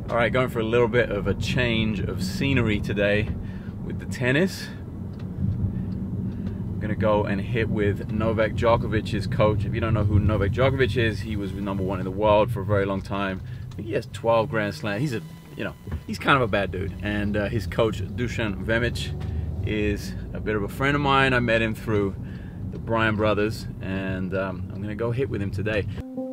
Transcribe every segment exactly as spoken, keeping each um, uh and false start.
All right, going for a little bit of a change of scenery today with the tennis. I'm gonna go and hit with Novak Djokovic's coach. If you don't know who Novak Djokovic is, he was number one in the world for a very long time. I think he has twelve Grand Slams. He's a, you know, he's kind of a bad dude. And uh, his coach, Dusan Vemic, is a bit of a friend of mine. I met him through the Bryan brothers, and um, I'm gonna go hit with him today.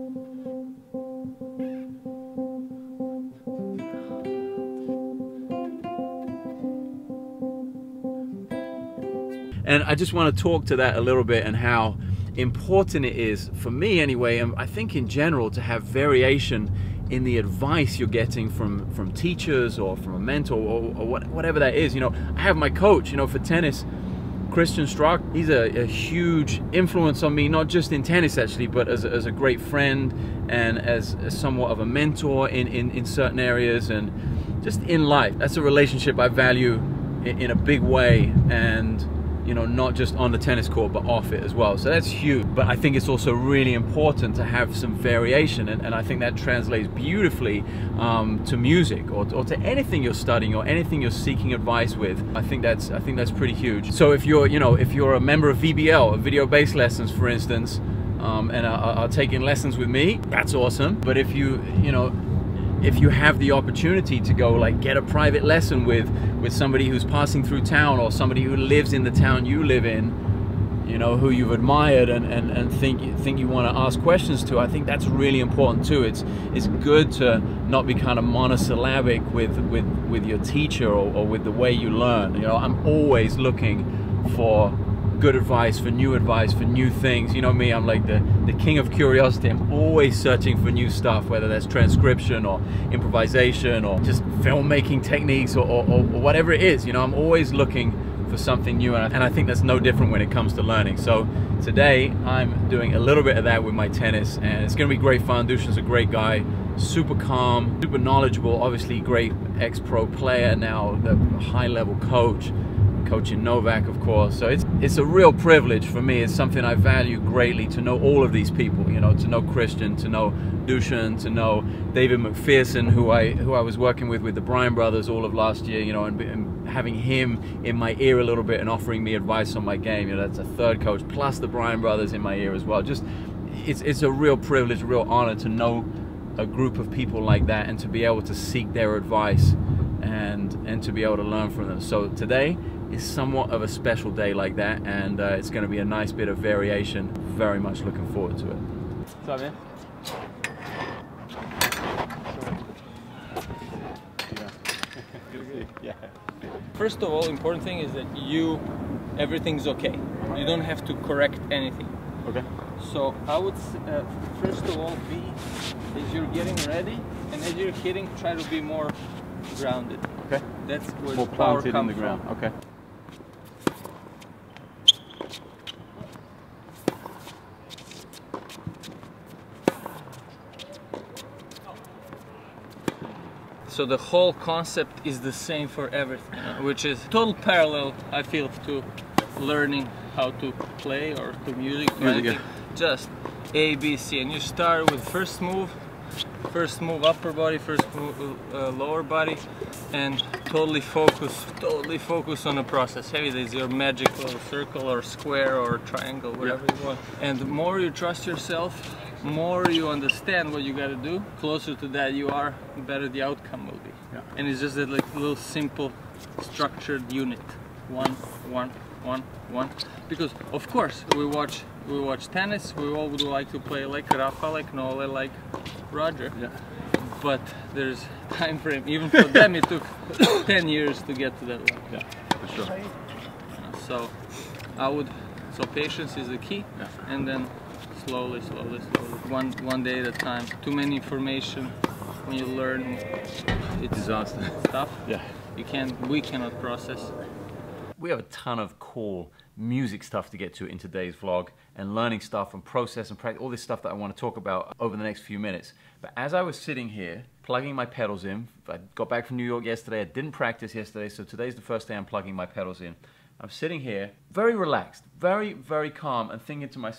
And I just want to talk to that a little bit and how important it is, for me anyway, and I think in general, to have variation in the advice you're getting from, from teachers or from a mentor or, or what, whatever that is. You know, I have my coach, you know, for tennis, Christian Strock. He's a, a huge influence on me, not just in tennis actually, but as a, as a great friend and as, as somewhat of a mentor in, in, in certain areas and just in life. That's a relationship I value in, in a big way, and you know, not just on the tennis court, but off it as well. So that's huge. But I think it's also really important to have some variation, and, and I think that translates beautifully um, to music or, or to anything you're studying or anything you're seeking advice with. I think that's I think that's pretty huge. So if you're, you know, if you're a member of V B L, video-based lessons, for instance, um, and are, are taking lessons with me, that's awesome. But if you, you know, if you have the opportunity to go like get a private lesson with with somebody who's passing through town or somebody who lives in the town you live in, you know, who you've admired and, and, and think think you want to ask questions to, I think that's really important too. It's it's good to not be kind of monosyllabic with with, with your teacher or, or with the way you learn. You know, I'm always looking for good advice, for new advice, for new things. You know me, I'm like the, the king of curiosity. I'm always searching for new stuff, whether that's transcription or improvisation or just filmmaking techniques or, or, or whatever it is. You know, I'm always looking for something new, and I, and I think that's no different when it comes to learning. So today I'm doing a little bit of that with my tennis, and it's gonna be great fun. Dušan's a great guy, super calm, super knowledgeable, obviously great ex-pro player now, the high-level coach, coaching Novak, of course. So it's it's a real privilege for me. It's something I value greatly to know all of these people. You know, to know Christian, to know Dušan, to know David McPherson, who I who I was working with with the Bryan brothers all of last year. You know, and, and having him in my ear a little bit and offering me advice on my game. You know, that's a third coach plus the Bryan brothers in my ear as well. Just it's it's a real privilege, a real honor to know a group of people like that and to be able to seek their advice and and to be able to learn from them. So today is somewhat of a special day like that, and uh, it's going to be a nice bit of variation. Very much looking forward to it. What's up, man? Yeah. First of all, important thing is that you, everything's okay. You don't have to correct anything. Okay. So I would uh, first of all be, as you're getting ready and as you're hitting, try to be more grounded. Okay. That's where more the power planted comes in the ground. from. Okay. So the whole concept is the same for everything, which is total parallel, I feel, to learning how to play or to music. Or Music, anything. yeah. Just A, B, C, and you start with first move, first move upper body, first move uh, lower body, and totally focus, totally focus on the process. Heavy is your magic little circle or square or triangle, whatever yeah. you want. And the more you trust yourself, more you understand what you got to do, closer to that you are, the better the outcome will be. Yeah. And it's just a like, little simple structured unit. One, one, one, one. Because of course we watch we watch tennis, we all would like to play like Rafa, like Nole, like Roger. Yeah. But there's time frame. Even for them it took ten years to get to that level. Yeah, for sure. So I would so patience is the key, yeah. and then slowly, slowly, slowly, one one day at a time. Too many information when you learn, it's disaster. Tough. Yeah. You can't. We cannot process. We have a ton of cool music stuff to get to in today's vlog, and learning stuff and process and practice, all this stuff that I want to talk about over the next few minutes. But as I was sitting here plugging my pedals in, I got back from New York yesterday, I didn't practice yesterday, so today's the first day I'm plugging my pedals in. I'm sitting here very relaxed, very, very calm, and thinking to myself,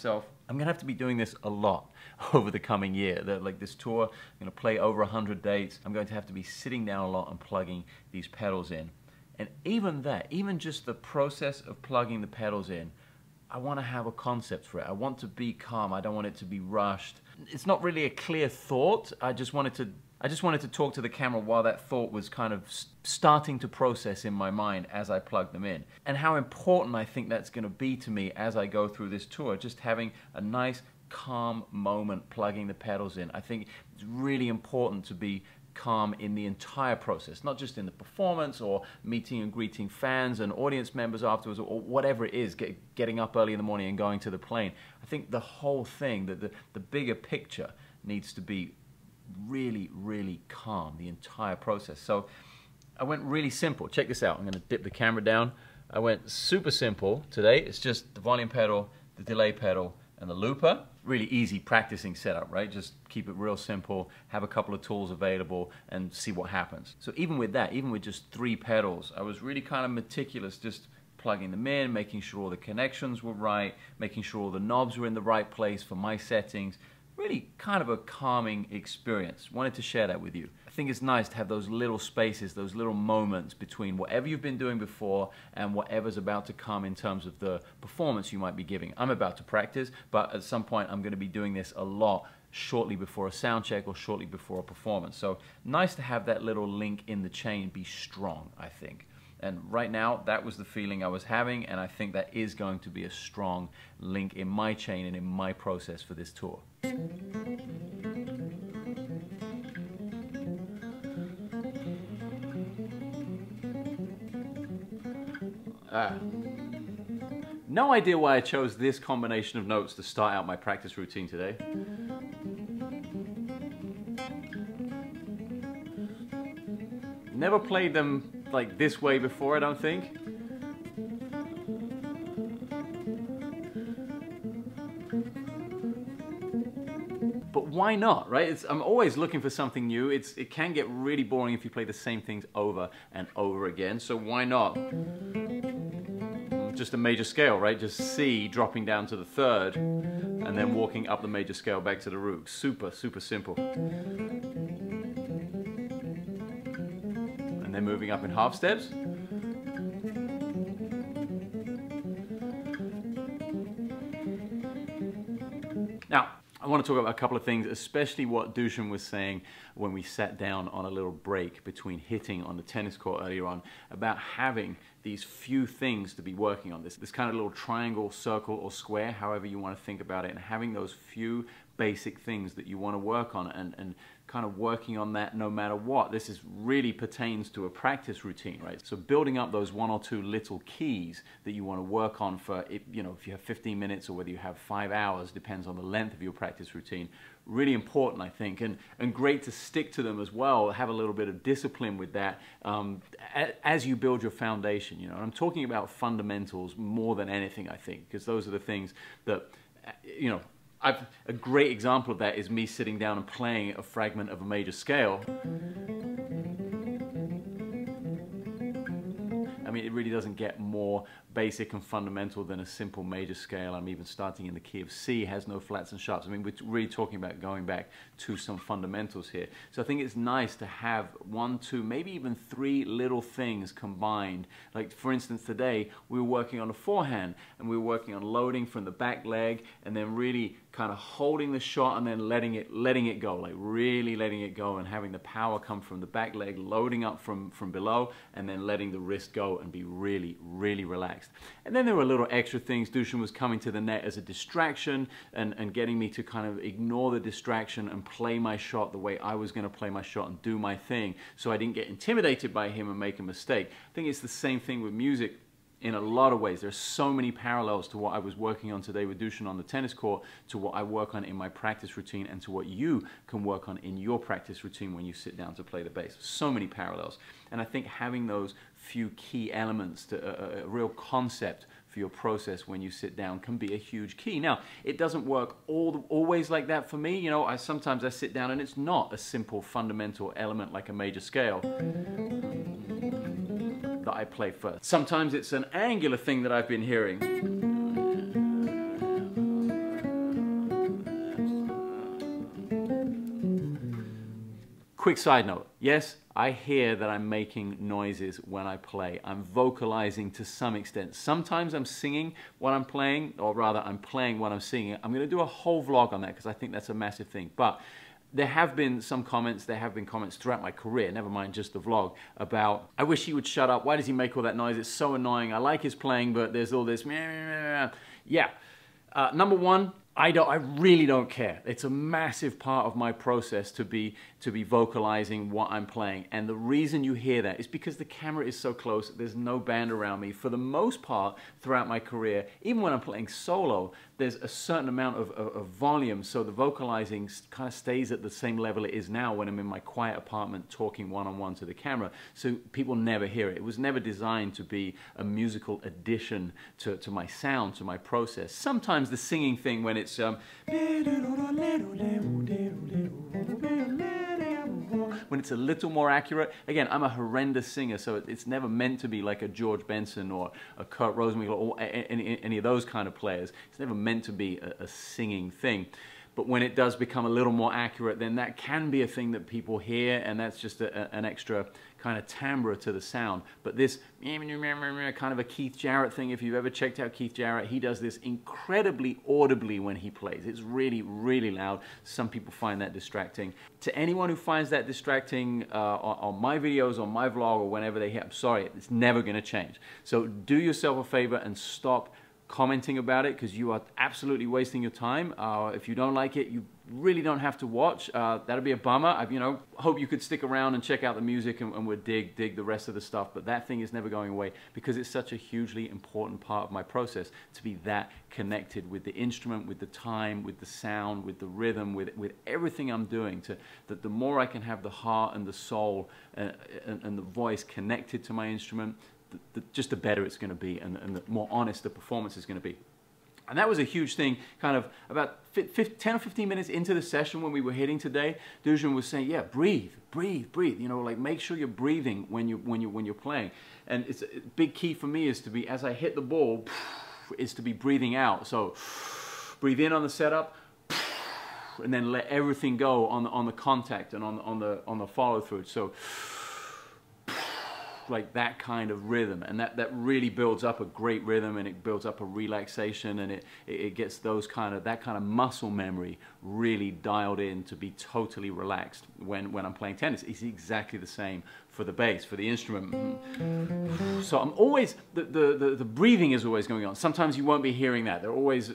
I'm gonna have to be doing this a lot over the coming year. The, like this tour, I'm gonna play over a hundred dates. I'm going to have to be sitting down a lot and plugging these pedals in. And even that, even just the process of plugging the pedals in, I want to have a concept for it. I want to be calm. I don't want it to be rushed. It's not really a clear thought. I just wanted to I just wanted to talk to the camera while that thought was kind of starting to process in my mind as I plug them in. And how important I think that's going to be to me as I go through this tour, just having a nice calm moment plugging the pedals in. I think it's really important to be calm in the entire process, not just in the performance or meeting and greeting fans and audience members afterwards or whatever it is, get, getting up early in the morning and going to the plane. I think the whole thing, the, the, the bigger picture needs to be really, really calm, the entire process. So I went really simple. Check this out. I'm going to dip the camera down. I went super simple today. It's just the volume pedal, the delay pedal, and the looper. Really easy practicing setup, right? Just keep it real simple, have a couple of tools available, and see what happens. So even with that, even with just three pedals, I was really kind of meticulous, just plugging them in, making sure all the connections were right, making sure all the knobs were in the right place for my settings. Really kind of a calming experience. Wanted to share that with you. I think it's nice to have those little spaces, those little moments between whatever you've been doing before and whatever's about to come in terms of the performance you might be giving. I'm about to practice, but at some point I'm going to be doing this a lot shortly before a sound check or shortly before a performance. So nice to have that little link in the chain be strong, I think. And right now, that was the feeling I was having, and I think that is going to be a strong link in my chain and in my process for this tour. Ah. No idea why I chose this combination of notes to start out my practice routine today. Never played them like this way before, I don't think. But why not, right? It's, I'm always looking for something new. It's, it can get really boring if you play the same things over and over again, so why not? Just a major scale, right? Just C dropping down to the third and then walking up the major scale back to the root. Super, super simple. And then moving up in half steps. Now, I want to talk about a couple of things, especially what Dusan was saying when we sat down on a little break between hitting on the tennis court earlier on, about having these few things to be working on, this, this kind of little triangle, circle, or square, however you want to think about it, and having those few basic things that you want to work on and, and kind of working on that no matter what. This is really pertains to a practice routine, right? So building up those one or two little keys that you want to work on for, you know, if you have fifteen minutes or whether you have five hours, depends on the length of your practice routine. Really important, I think, and, and great to stick to them as well, have a little bit of discipline with that um, as you build your foundation, you know. And I'm talking about fundamentals more than anything, I think, because those are the things that, you know, I've, a great example of that is me sitting down and playing a fragment of a major scale. I mean, it really doesn't get more basic and fundamental than a simple major scale. I'm even starting in the key of C, has no flats and sharps. I mean, we're really talking about going back to some fundamentals here. So I think it's nice to have one, two, maybe even three little things combined. Like, for instance, today we were working on a forehand and we were working on loading from the back leg and then really kind of holding the shot and then letting it letting it go, like really letting it go and having the power come from the back leg, loading up from, from below and then letting the wrist go and be really, really relaxed. And then there were little extra things. Dusan was coming to the net as a distraction and, and getting me to kind of ignore the distraction and play my shot the way I was going to play my shot and do my thing so I didn't get intimidated by him and make a mistake. I think it's the same thing with music. In a lot of ways, there's so many parallels to what I was working on today with Dusan on the tennis court, to what I work on in my practice routine, and to what you can work on in your practice routine when you sit down to play the bass. So many parallels. And I think having those few key elements, to a, a real concept for your process when you sit down can be a huge key. Now, it doesn't work all the, always like that for me. You know, I sometimes I sit down and it's not a simple fundamental element like a major scale that I play first. Sometimes it's an angular thing that I've been hearing. quick side note. Yes, I hear that I'm making noises when I play. I'm vocalizing to some extent. Sometimes I'm singing what I'm playing, or rather I'm playing what I'm singing. I'm gonna do a whole vlog on that because I think that's a massive thing. But there have been some comments, there have been comments throughout my career, never mind just the vlog, about, I wish he would shut up, why does he make all that noise, it's so annoying, I like his playing, but there's all this, yeah. Uh, number one, I don't. I really don't care. It's a massive part of my process to be to be vocalizing what I'm playing, and the reason you hear that is because the camera is so close. There's no band around me. For the most part, throughout my career, even when I'm playing solo, there's a certain amount of, of, of volume, so the vocalizing kind of stays at the same level it is now when I'm in my quiet apartment talking one-on-one to the camera. So people never hear it. It was never designed to be a musical addition to, to my sound, to my process. Sometimes the singing thing when it's um, when it's a little more accurate. Again, I'm a horrendous singer, so it's never meant to be like a George Benson or a Kurt Rosenwinkel or any, any of those kind of players. It's never meant to be a, a singing thing. But when it does become a little more accurate, then that can be a thing that people hear, and that's just a, an extra kind of timbre to the sound. But this kind of a Keith Jarrett thing, if you've ever checked out Keith Jarrett, he does this incredibly audibly when he plays. It's really, really loud. Some people find that distracting. To anyone who finds that distracting uh, on, on my videos, on my vlog, or whenever they hear, I'm sorry, it's never going to change. So do yourself a favor and stop commenting about it, because you are absolutely wasting your time. Uh, if you don't like it, you really don't have to watch. Uh, that'd be a bummer. I, you know, hope you could stick around and check out the music, and, and we'll dig, dig the rest of the stuff. But that thing is never going away because it's such a hugely important part of my process to be that connected with the instrument, with the time, with the sound, with the rhythm, with with everything I'm doing. To that, the more I can have the heart and the soul uh, and, and the voice connected to my instrument, The, the, just the better it's going to be, and, and the more honest the performance is going to be. And that was a huge thing, kind of about ten or fifteen minutes into the session when we were hitting today, Dujan was saying, yeah, breathe, breathe, breathe, you know, like make sure you're breathing when, you, when, you, when you're playing. And it's a big key for me is to be, as I hit the ball, is to be breathing out. So breathe in on the setup, and then let everything go on the, on the contact and on, on, the, on the follow through. So like that kind of rhythm, and that that really builds up a great rhythm, and it builds up a relaxation, and it it gets those kind of that kind of muscle memory really dialed in to be totally relaxed when when I'm playing tennis. It's exactly the same for the bass, for the instrument. So I'm always the the the, the breathing is always going on. Sometimes you won't be hearing that. They're always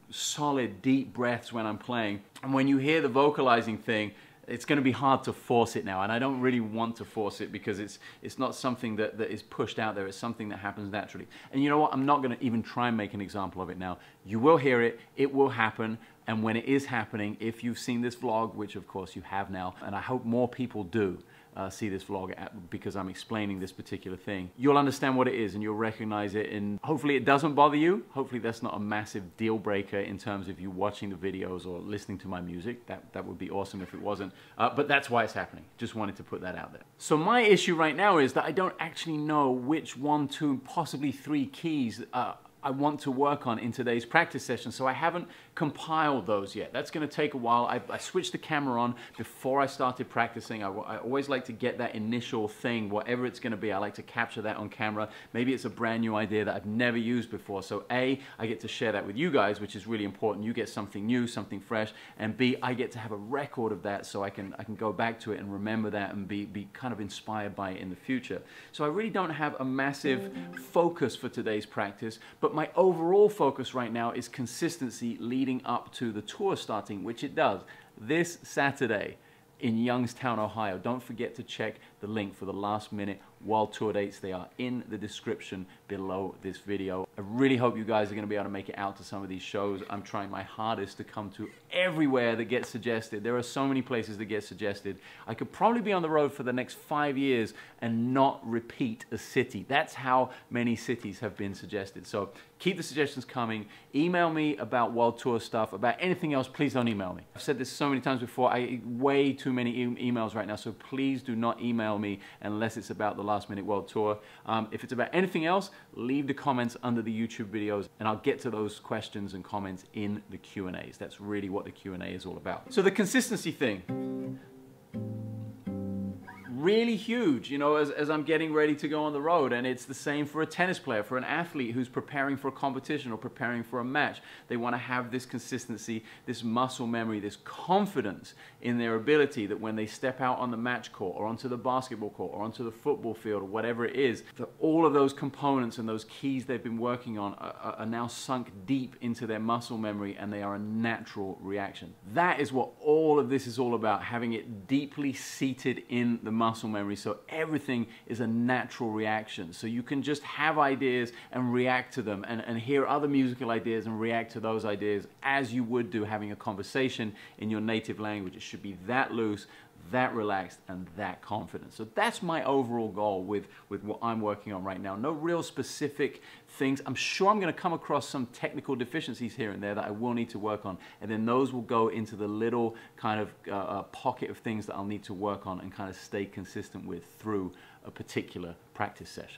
solid deep breaths when I'm playing, and when you hear the vocalizing thing, it's going to be hard to force it now, and I don't really want to force it because it's it's not something that, that is pushed out there. It's something that happens naturally. And you know what? I'm not going to even try and make an example of it now. You will hear it. It will happen. And when it is happening, if you've seen this vlog, which of course you have now, and I hope more people do, Uh, see this vlog at, because I'm explaining this particular thing, you'll understand what it is and you'll recognize it, and hopefully it doesn't bother you. Hopefully that's not a massive deal breaker in terms of you watching the videos or listening to my music. That, that would be awesome if it wasn't, uh, but that's why it's happening. Just wanted to put that out there. So my issue right now is that I don't actually know which one, two, possibly three keys uh, I want to work on in today's practice session, so I haven't compiled those yet. That's going to take a while. I, I switched the camera on before I started practicing. I, I always like to get that initial thing, whatever it's going to be. I like to capture that on camera. Maybe it's a brand new idea that I've never used before. So A, I get to share that with you guys, which is really important. You get something new, something fresh, and B, I get to have a record of that so I can I can go back to it and remember that and be, be kind of inspired by it in the future. So I really don't have a massive focus for today's practice, but my overall focus right now is consistency leading up to the tour starting, which it does this Saturday in Youngstown, Ohio. Don't forget to check the link for the last minute World Tour dates. They are in the description below this video. I really hope you guys are going to be able to make it out to some of these shows. I'm trying my hardest to come to everywhere that gets suggested. There are so many places that get suggested. I could probably be on the road for the next five years and not repeat a city. That's how many cities have been suggested. So keep the suggestions coming. Email me about World Tour stuff, about anything else. Please don't email me. I've said this so many times before. I way too many e emails right now, so please do not email me unless it's about the last minute World Tour. Um, if it's about anything else, leave the comments under the YouTube videos, and I'll get to those questions and comments in the Q and A's. That's really what the Q and A is all about. So the consistency thing. really huge, you know, as, as I'm getting ready to go on the road. And it's the same for a tennis player, for an athlete who's preparing for a competition or preparing for a match. They want to have this consistency, this muscle memory, this confidence in their ability that when they step out on the match court or onto the basketball court or onto the football field or whatever it is, that all of those components and those keys they've been working on are, are now sunk deep into their muscle memory, and they are a natural reaction. That is what all of this is all about, having it deeply seated in the muscle memory, so everything is a natural reaction. So you can just have ideas and react to them, and, and hear other musical ideas and react to those ideas as you would do having a conversation in your native language. It should be that loose, that relaxed, and that confident. So that's my overall goal with, with what I'm working on right now. No real specific things. I'm sure I'm going to come across some technical deficiencies here and there that I will need to work on, and then those will go into the little kind of uh, uh, pocket of things that I'll need to work on and kind of stay consistent with through a particular practice session.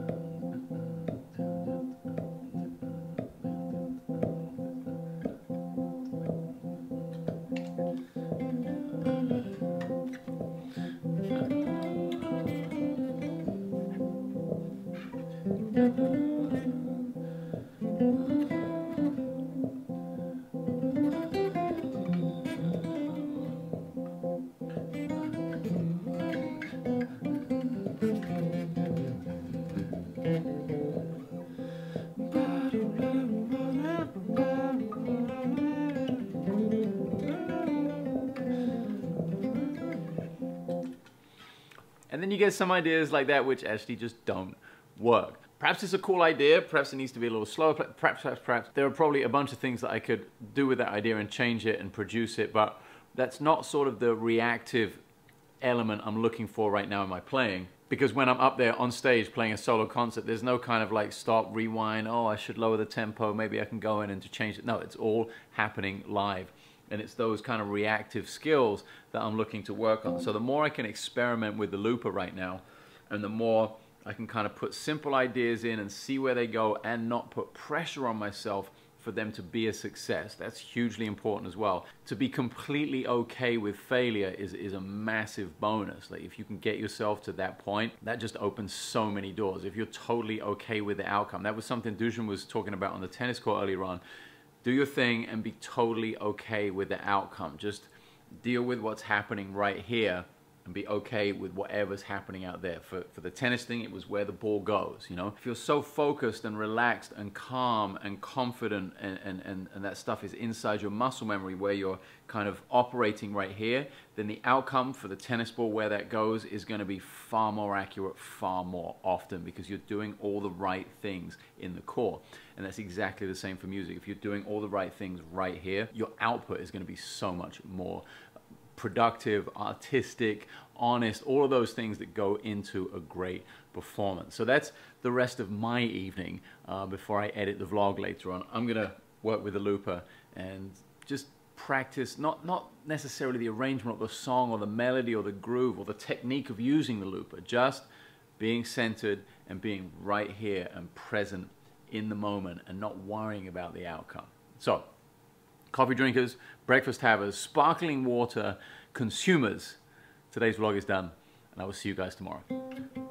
And then you get some ideas like that which actually just don't work. Perhaps it's a cool idea, perhaps it needs to be a little slower, perhaps, perhaps, perhaps. There are probably a bunch of things that I could do with that idea and change it and produce it, but that's not sort of the reactive element I'm looking for right now in my playing. Because when I'm up there on stage playing a solo concert, there's no kind of like stop, rewind, oh, I should lower the tempo, maybe I can go in and to change it. No, it's all happening live. And it's those kind of reactive skills that I'm looking to work on. So the more I can experiment with the looper right now, and the more I can kind of put simple ideas in and see where they go and not put pressure on myself for them to be a success. That's hugely important as well. To be completely okay with failure is, is a massive bonus. Like if you can get yourself to that point, that just opens so many doors. If you're totally okay with the outcome. That was something Dusan was talking about on the tennis court earlier on. Do your thing and be totally okay with the outcome. Just deal with what's happening right here and be okay with whatever's happening out there. For, for the tennis thing, it was where the ball goes, you know? If you're so focused and relaxed and calm and confident and, and, and, and that stuff is inside your muscle memory where you're kind of operating right here, then the outcome for the tennis ball where that goes is gonna be far more accurate, far more often, because you're doing all the right things in the core. And that's exactly the same for music. If you're doing all the right things right here, your output is gonna be so much more productive, artistic, honest, all of those things that go into a great performance. So that's the rest of my evening uh, before I edit the vlog later on. I'm gonna work with the looper and just practice, not, not necessarily the arrangement of the song or the melody or the groove or the technique of using the looper, just being centered and being right here and present in the moment and not worrying about the outcome. So, coffee drinkers, breakfast havers, sparkling water consumers, today's vlog is done, and I will see you guys tomorrow.